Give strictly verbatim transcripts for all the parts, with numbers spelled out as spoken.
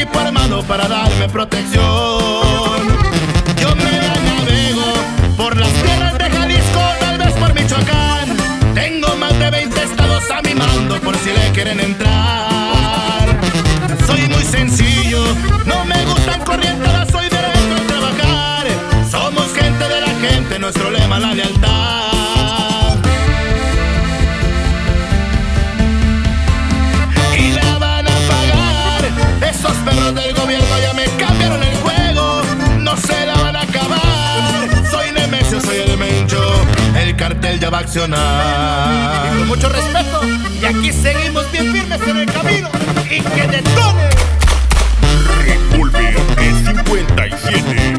equipo armado para darme protección. Yo me la navego por las tierras de Jalisco, tal vez por Michoacán. Tengo más de veinte estados a mi mando por si le quieren entrar. Soy muy sencillo, no me gustan corrientadas, soy derecho a trabajar. Somos gente de la gente, nuestro lema la lealtad. Y la van a pagar, esos perros del gobierno ya me cambiaron el juego. No se la van a acabar, soy Nemesio, soy el Mencho, el cartel ya va a accionar. Y con mucho respeto, y aquí seguimos bien firmes en el camino. ¡Y que detone! Revólver E cincuenta y siete.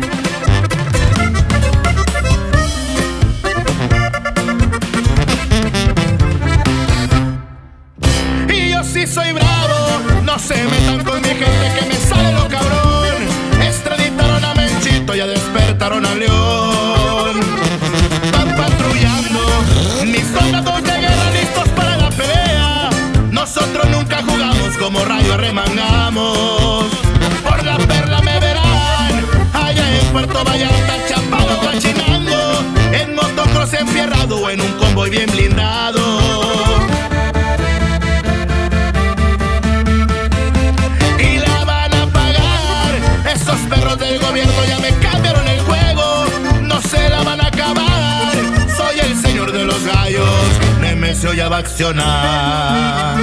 Y yo sí soy bravo, no se metan con mi gente que me sale lo cabrón. Extraditaron a Menchito, ya despertaron a León. Van patrullando mis soldados de guerra listos para la pelea. Nosotros nunca jugamos, como rayo arremangamos. Por la perla me verán, allá en Puerto Vallarta, chapado, cachinando, en motocross enfierrado o en un convoy bien blindado. Y la van a pagar, esos perros del gobierno ya me cambiaron el juego. No se la van a acabar, soy el señor de los gallos, Nemesio ya va a accionar.